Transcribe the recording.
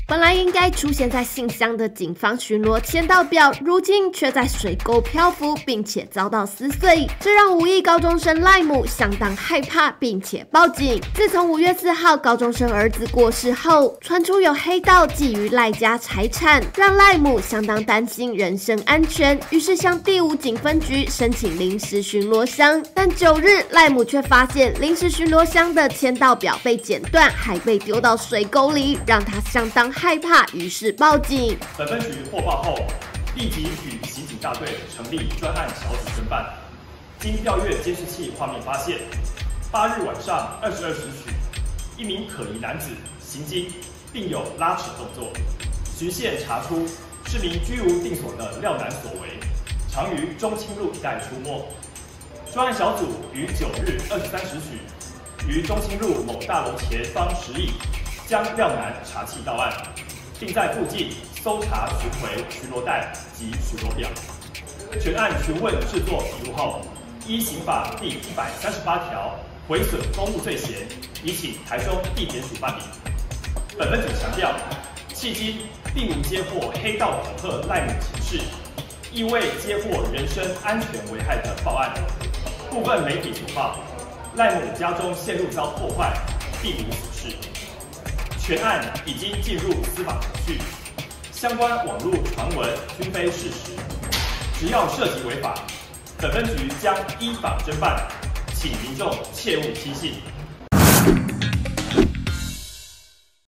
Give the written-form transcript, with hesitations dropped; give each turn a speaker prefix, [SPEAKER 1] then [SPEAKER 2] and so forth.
[SPEAKER 1] 本来应该出现在信箱的警方巡逻签到表，如今却在水沟漂浮，并且遭到撕碎，这让无意高中生赖母相当害怕，并且报警。自从5月4号高中生儿子过世后，传出有黑道觊觎赖家财产，让赖母相当担心人身安全，于是向第5警分局申请临时巡逻箱。但9日，赖母却发现临时巡逻箱的签到表被剪断，还被丢到水沟里，让他相当害怕，于是报警。
[SPEAKER 2] 本分局获报后，立即与刑警大队成立专案小组侦办。经调阅监视器画面发现，8日晚上22时许，一名可疑男子行经，并有拉扯动作。循线查出是名居无定所的廖男所为，常于中清路一带出没。专案小组于9日23时许，于中清路某大楼前方10里，将廖男查缉到案，并在附近搜查巡回巡逻带及巡逻表。全案询问制作笔录后，依刑法第138条毁损公务罪嫌，已请台中地检署办理。本分局强调，迄今并无接获黑道恐吓赖母情事，亦未接获人身安全危害的报案。部分媒体所报，赖母家中线路遭破坏，并无此事。全案已经进入司法程序，相关网络传闻均非事实。只要涉及违法，本分局将依法侦办，请民众切勿轻信。